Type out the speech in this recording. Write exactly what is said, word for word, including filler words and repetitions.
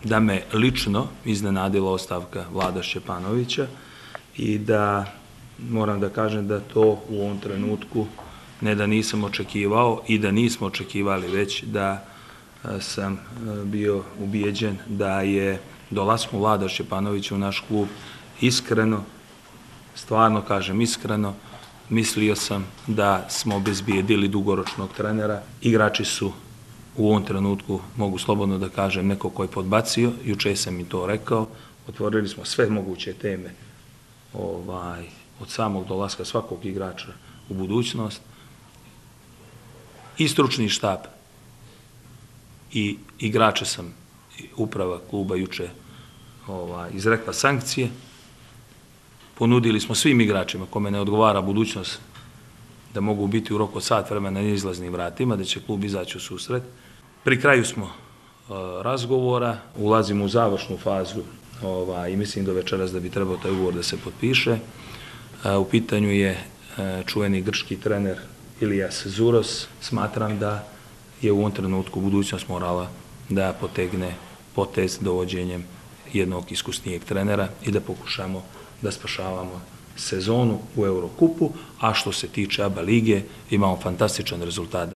da me lično iznenadila ostavka Vlada Šćepanovića i da moram da kažem da to u ovom trenutku ne da nisam očekivao i da nismo očekivali, već da sam bio ubijeđen da je dolaskom Vlada Šćepanovića u naš klub iskreno, stvarno kažem iskreno, mislio sam da smo obezbijedili dugoročnog trenera. Igrači su u ovom trenutku, mogu slobodno da kažem, neko ko je podbacio, juče sam i to rekao, otvorili smo sve moguće teme ovaj, od samog dolaska svakog igrača u budućnost. I stručni štab i igrače sam, uprava kluba juče ovaj, izrekla sankcije. Ponudili smo svim igračima kome ne odgovara budućnost da mogu biti u roku od sat vremena na izlaznim vratima, da će klub izaći u susret. Pri kraju smo uh, razgovora, ulazimo u završnu fazu ovaj, i mislim do večeras da bi trebao taj ugovor da se potpiše. Uh, u pitanju je uh, čuveni grčki trener Ilias Zuros. Smatram da je u ovom trenutku budućnost morala da potegne potez dovođenjem jednog iskusnijeg trenera i da pokušamo da spašavamo sezonu u Eurokupu, a što se tiče A B A lige imamo fantastičan rezultat.